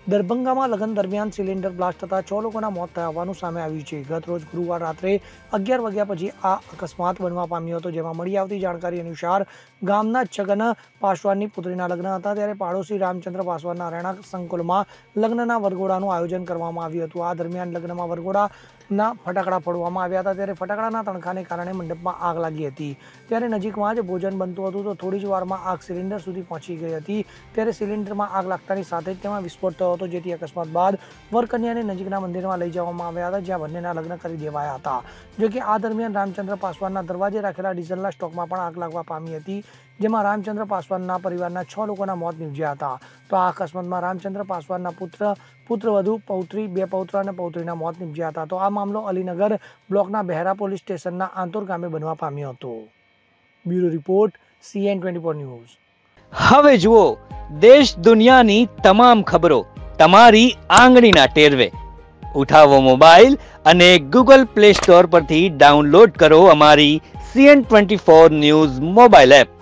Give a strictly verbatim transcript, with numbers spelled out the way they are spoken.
દરભંગામાં લગ્ન દરમિયાન cylinder blast થતા છ લોકોના મોત થયા હોવાનું સામે આવ્યું છે। ગત રોજ ગુરુવાર રાત્રે અગિયાર વાગ્યા પછી આ અકસ્માત બનવા પામ્યો હતો, જેમાં મળી આવતી જાણકારી અનુસાર ગામના છગન પાસવાનની પુત્રીના લગ્ન હતા, ત્યારે પાડોશી રામચંદ્ર પાસવાનના રહેણાંક સંકુલમાં લગ્નના વરઘોડાનું આયોજન કરવામાં આવ્યું હતું। આ દરમિયાન લગ્નમાં વરઘોડાના ફટાકડા ફોડવામાં આવ્યા હતા, ત્યારે ફટાકડાના તણખાને કારણે મંડપમાં આગ લાગી હતી। ત્યારે નજીકમાં જ ભોજન બનતું હતું તો થોડી જ વારમાં આગ સિલિન્ડર સુધી પહોંચી ગઈ હતી। ત્યારે સિલિન્ડરમાં આગ લાગતાની સાથે જ તેમાં વિસ્ફોટ થયો હતો, જેથી અકસ્માત બાદ વરકન્યાને નજીકના મંદિરમાં લઈ જવામાં આવ્યા હતા, જ્યાં બંનેના લગ્ન કરી દેવાયા હતા। જો કે આ દરમિયાન રામચંદ્ર પાસવાનના દરવાજે રાખેલા ડીઝલના સ્ટોકમાં પણ આગ લાગવા પામી હતી, જેમાં રામચંદ્ર પાસવાનના પરિવારના છ લોકોના મોત નીપજ્યા હતા। તો આ અકસ્માતમાં રામચંદ્ર પાસવાનના પુત્ર પુત્રવધુ પૌત્રી બે પૌત્ર અને પૌત્રીના મોત નીપજ્યા હતા। તો આ મામલો અલીનગર બ્લોકના બહેરા પોલીસ સ્ટેશનના આંતોર ગામે બનવા પામ્યો હતો। Bureau report CN twenty four news. હવે જુઓ દેશ દુનિયાની તમામ ખબરો તમારી આંગળીના ટેરવે। ઉઠાવો મોબાઈલ અને ગૂગલ પ્લે સ્ટોર પરથી ડાઉનલોડ કરો અમારી CN twenty four news mobile app.